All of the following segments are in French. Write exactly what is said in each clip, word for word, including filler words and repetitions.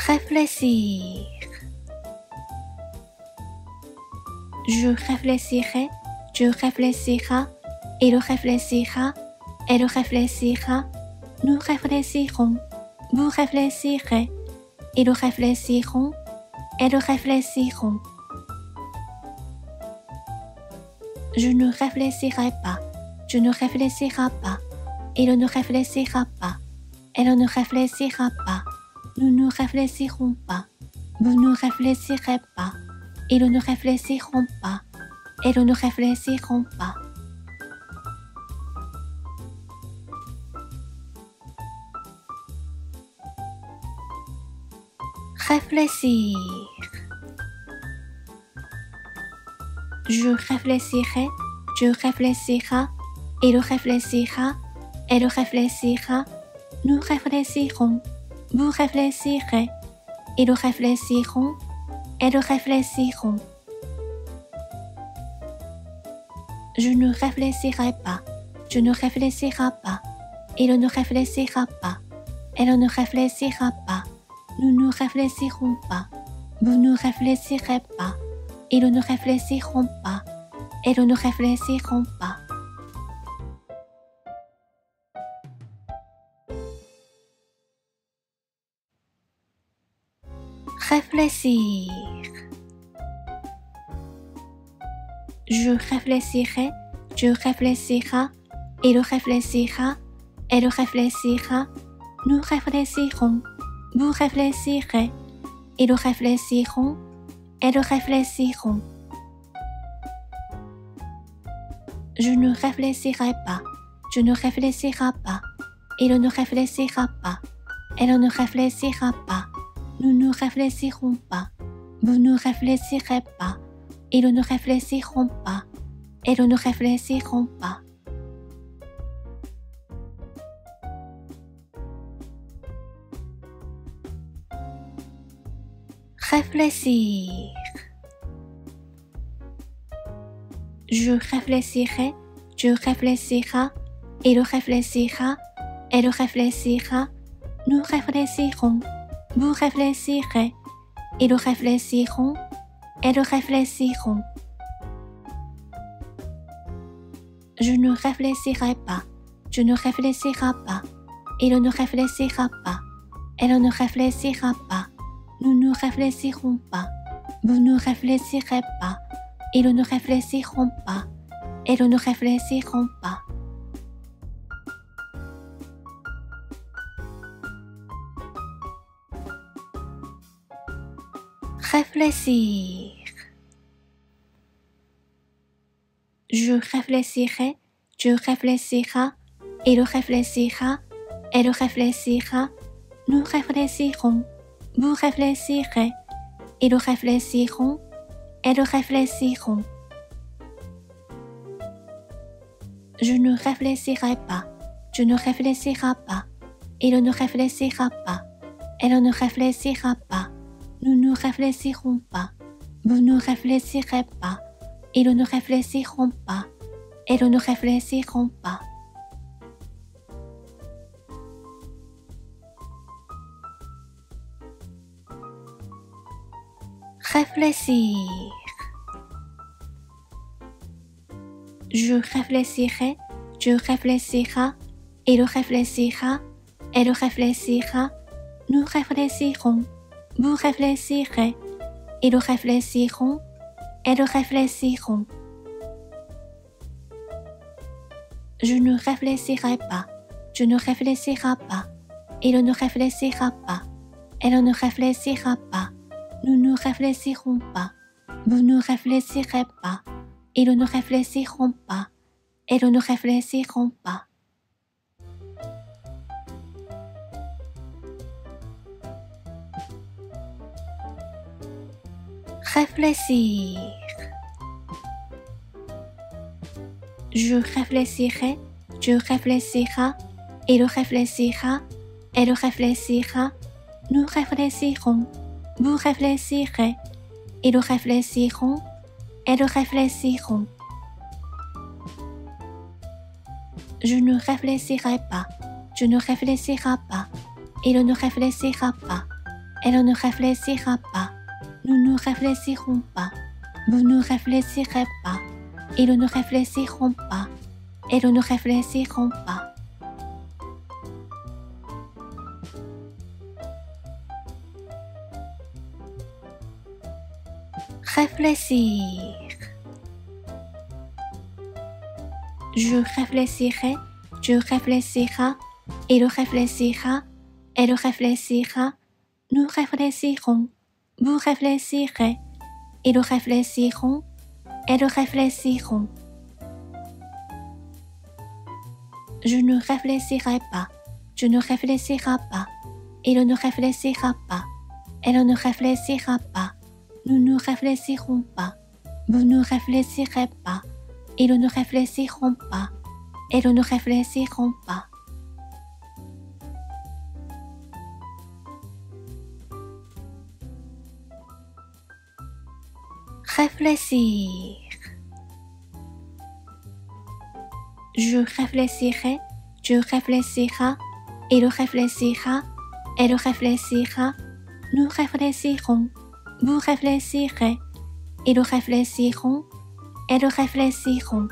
réfléchir. Je réfléchirai, tu réfléchiras, il réfléchira, elle réfléchira, nous réfléchirons, vous réfléchirez, ils réfléchiront, elles réfléchiront. Je ne réfléchirai pas, tu ne réfléchiras pas, il ne réfléchira pas, elle ne réfléchira pas, nous ne réfléchirons pas, vous ne réfléchirez pas, ils ne réfléchiront pas, elles ne réfléchiront pas. Réfléchir. Je réfléchirai, tu réfléchiras, il réfléchira, elle réfléchira, nous réfléchirons, vous réfléchirez, ils réfléchiront, elles réfléchiront. Je ne réfléchirai pas, tu ne réfléchiras pas, il ne réfléchira pas, elle ne réfléchira pas, nous ne réfléchirons pas, vous ne réfléchirez pas, ils ne réfléchiront pas, elles ne réfléchiront pas. Réfléchir. Je réfléchirai, tu réfléchiras, il réfléchira, elle réfléchira, nous réfléchirons, vous réfléchirez, ils réfléchiront, elles réfléchiront. Je ne réfléchirai pas, tu ne réfléchiras pas, il ne réfléchira pas, elle ne réfléchira pas, nous ne réfléchirons pas, vous ne réfléchirez pas, ils ne réfléchiront pas, elles ne réfléchiront pas. Réfléchir. Je réfléchirai, tu réfléchiras, il réfléchira, elle réfléchira, nous réfléchirons, vous réfléchirez, ils réfléchiront, elles réfléchiront. Je ne réfléchirai pas, tu ne réfléchiras pas, il ne réfléchira pas, elle ne réfléchira pas, nous ne réfléchirons pas, vous ne réfléchirez pas, ils ne réfléchiront pas, elles ne réfléchiront pas. Réfléchir. Je réfléchirai, tu réfléchiras, il réfléchira, elle réfléchira, nous réfléchirons, vous réfléchirez, ils réfléchiront, elles réfléchiront. Je ne réfléchirai pas, tu ne réfléchiras pas, il ne réfléchira pas, elle ne réfléchira pas, nous ne réfléchirons pas, vous ne réfléchirez pas, ils ne réfléchiront pas, elles ne réfléchiront pas. Réfléchir. Je réfléchirai, tu réfléchiras, il réfléchira, elle réfléchira, nous réfléchirons, vous réfléchirez, ils réfléchiront, elles réfléchiront. Je ne réfléchirai pas, tu ne réfléchiras pas, il ne réfléchira pas, elle ne réfléchira pas, nous ne réfléchirons pas, vous ne réfléchirez pas, ils ne réfléchiront pas, elles ne réfléchiront pas. Réfléchir. Je réfléchirai, tu réfléchiras, il réfléchira, elle réfléchira, nous réfléchirons, vous réfléchirez, ils réfléchiront, elles réfléchiront. Je ne réfléchirai pas, tu ne réfléchiras pas, il ne réfléchira pas, elle ne réfléchira pas. Nous ne réfléchirons pas. Vous ne réfléchirez pas. Ils ne réfléchiront pas. Elles ne réfléchiront pas. Réfléchir. Je réfléchirai, tu réfléchiras, il réfléchira, elle réfléchira, nous réfléchirons, vous réfléchirez, ils réfléchiront, elles réfléchiront. Je ne réfléchirai pas, tu ne réfléchiras pas, il ne réfléchira pas, elle ne réfléchira pas, nous ne réfléchirons pas, vous ne réfléchirez pas, ils ne réfléchiront pas, elles ne réfléchiront pas. Réfléchir. Je réfléchirai, tu réfléchiras, il réfléchira, elle réfléchira, nous réfléchirons, vous réfléchirez, ils réfléchiront, elles réfléchiront.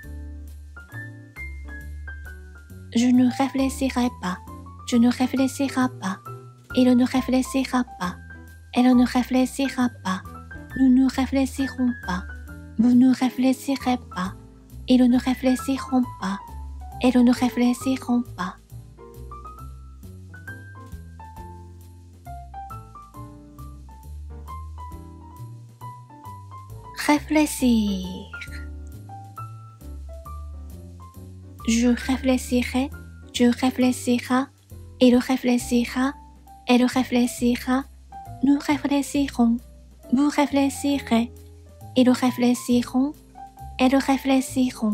Je ne réfléchirai pas, tu ne réfléchiras pas, il ne réfléchira pas, elle ne réfléchira pas, nous ne réfléchirons pas, vous ne réfléchirez pas, ils ne réfléchiront pas, elles ne réfléchiront pas. Réfléchir. Je réfléchirai, tu réfléchiras, il réfléchira, elle réfléchira, nous réfléchirons, vous réfléchirez, ils réfléchiront, elles réfléchiront.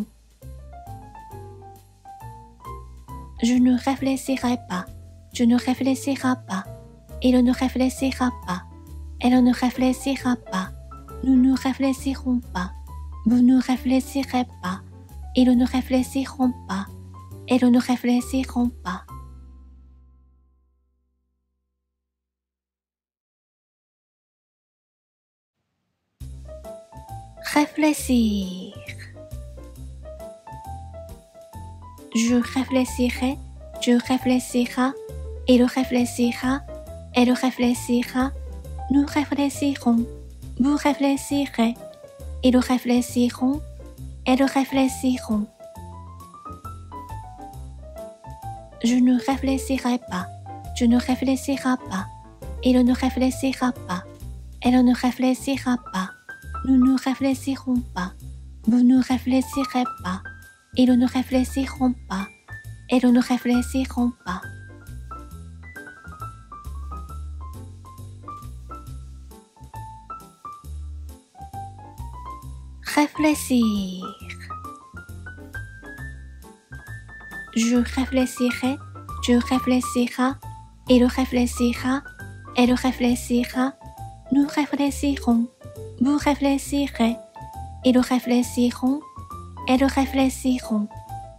Je ne réfléchirai pas, tu ne réfléchiras pas, il ne réfléchira pas, elle ne réfléchira pas, nous ne réfléchirons pas, vous ne réfléchirez pas, ils ne réfléchiront pas, elles ne réfléchiront pas. Réfléchir. Je réfléchirai, tu réfléchiras, il réfléchira, elle réfléchira, nous réfléchirons, vous réfléchirez, ils réfléchiront, elles réfléchiront. Je ne réfléchirai pas, tu ne réfléchiras pas, il ne réfléchira pas, elle ne réfléchira pas, nous ne réfléchirons pas, vous ne réfléchirez pas, ils ne réfléchiront pas, elles ne réfléchiront pas. Réfléchir. Je réfléchirai, tu réfléchiras, il réfléchira, elle réfléchira, nous réfléchirons, vous réfléchirez, ils réfléchiront, elles réfléchiront.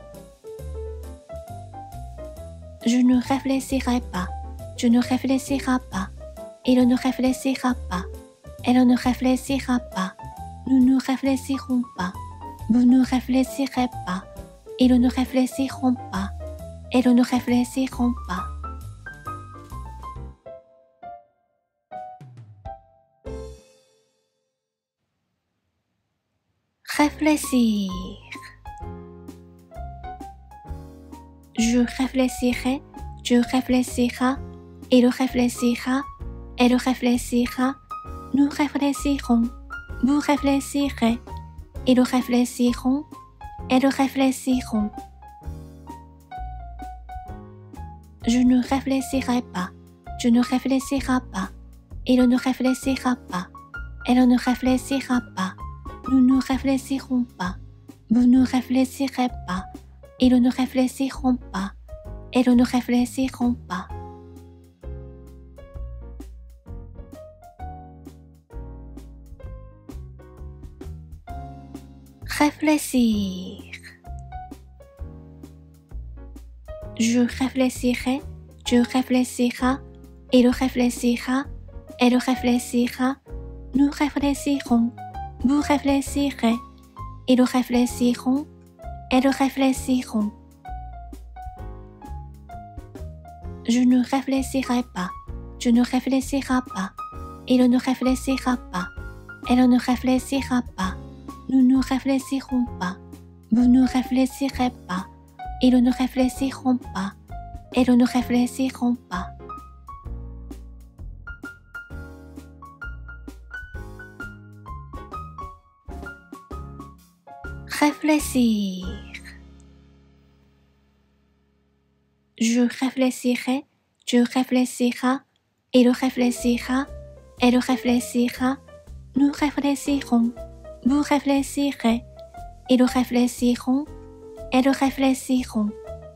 Je ne réfléchirai pas, tu ne réfléchiras pas, il ne réfléchira pas, elle ne réfléchira pas, nous ne réfléchirons pas, vous ne réfléchirez pas, ils ne réfléchiront pas, elles ne réfléchiront pas. Réfléchir. Je réfléchirai, tu réfléchiras, il réfléchira, elle réfléchira, nous réfléchirons, vous réfléchirez, ils réfléchiront, elles réfléchiront. Je ne réfléchirai pas, tu ne réfléchiras pas, il ne réfléchira pas, elle ne réfléchira pas, nous ne réfléchirons pas, vous ne réfléchirez pas, ils ne réfléchiront pas, elles ne réfléchiront pas. Réfléchir. Je réfléchirai, tu réfléchiras, il réfléchira, elle réfléchira, nous réfléchirons, vous réfléchirez, ils réfléchiront, elles réfléchiront. Je ne réfléchirai pas, tu ne réfléchiras pas, il ne réfléchira pas, elle ne réfléchira pas, nous ne réfléchirons pas, vous ne réfléchirez pas, ils ne réfléchiront pas, elles ne réfléchiront pas. Réfléchir. Je réfléchirai, tu réfléchiras, il réfléchira, elle réfléchira, nous réfléchirons, vous réfléchirez, ils réfléchiront, elles réfléchiront.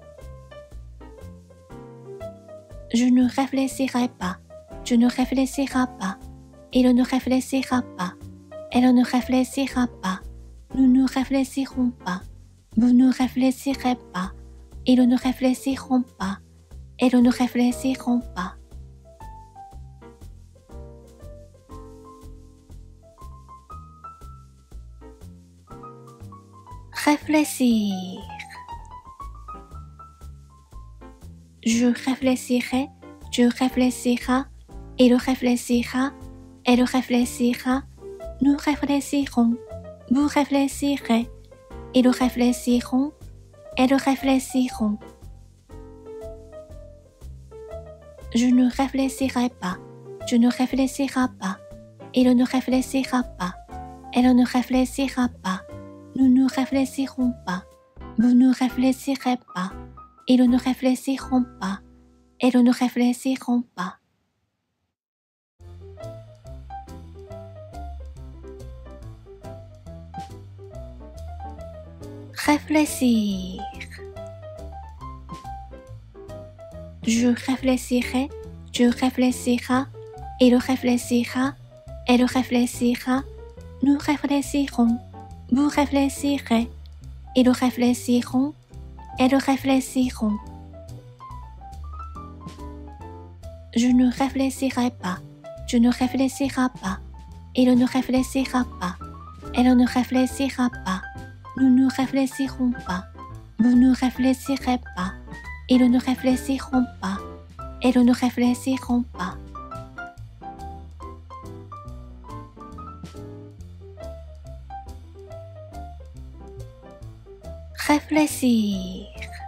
Je ne réfléchirai pas, tu ne réfléchiras pas, il ne réfléchira pas, elle ne réfléchira pas, nous ne réfléchirons pas, vous ne réfléchirez pas, ils ne réfléchiront pas, elles ne réfléchiront pas. Réfléchir. Je réfléchirai, tu réfléchiras, il réfléchira, elle réfléchira, nous réfléchirons, vous réfléchirez, ils réfléchiront, elles réfléchiront. Je ne réfléchirai pas, tu ne réfléchiras pas, il ne réfléchira pas, elle ne réfléchira pas, nous ne réfléchirons pas, vous ne réfléchirez pas, ils ne réfléchiront pas, elles ne réfléchiront pas. Réfléchir. Je réfléchirai, tu réfléchiras, il réfléchira, elle réfléchira, nous réfléchirons, vous réfléchirez, ils réfléchiront, elles réfléchiront. Je ne réfléchirai pas, tu ne réfléchiras pas, il ne réfléchira pas, elle ne réfléchira pas, nous ne réfléchirons pas, vous ne réfléchirez pas, ils ne réfléchiront pas, elles ne réfléchiront pas. Réfléchir.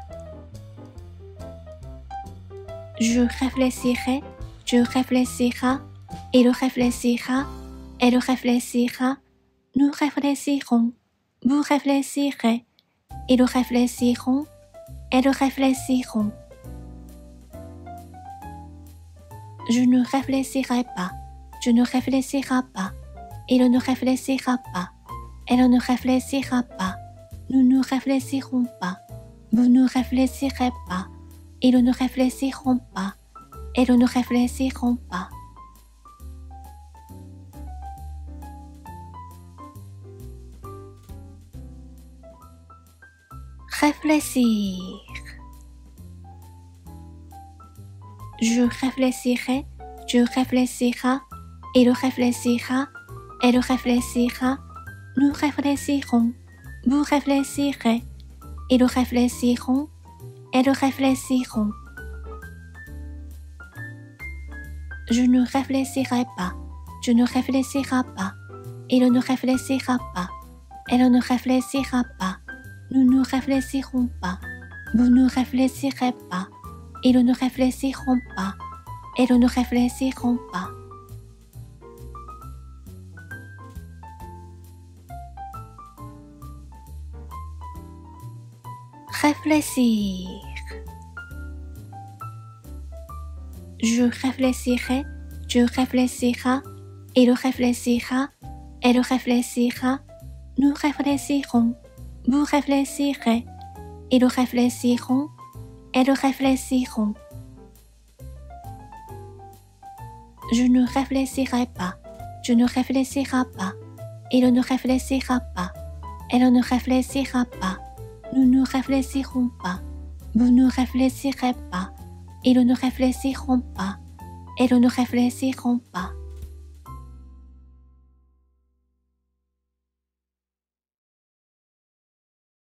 Je réfléchirai, tu réfléchiras, il réfléchira, elle réfléchira, nous réfléchirons, vous réfléchirez, ils réfléchiront, elles réfléchiront. Je ne réfléchirai pas, tu ne réfléchiras pas, il ne réfléchira pas, elle ne réfléchira pas, nous ne réfléchirons pas, vous ne réfléchirez pas, ils ne réfléchiront pas, elles ne réfléchiront pas. Réfléchir. Je réfléchirai, tu réfléchiras, il réfléchira, elle réfléchira, nous réfléchirons, vous réfléchirez, ils réfléchiront, elles réfléchiront. Je ne réfléchirai pas, tu ne réfléchiras pas, il ne réfléchira pas, elle ne réfléchira pas, nous ne réfléchirons pas, vous ne réfléchirez pas, ils ne réfléchiront pas, elles ne réfléchiront pas. Réfléchir. Je réfléchirai, tu réfléchiras, il réfléchira, elle réfléchira, nous réfléchirons, vous réfléchirez, ils réfléchiront, elles réfléchiront. Je ne réfléchirai pas, tu ne réfléchiras pas, il ne réfléchira pas, elle ne réfléchira pas, nous ne réfléchirons pas, vous ne réfléchirez pas, ils ne réfléchiront pas, elles ne réfléchiront pas.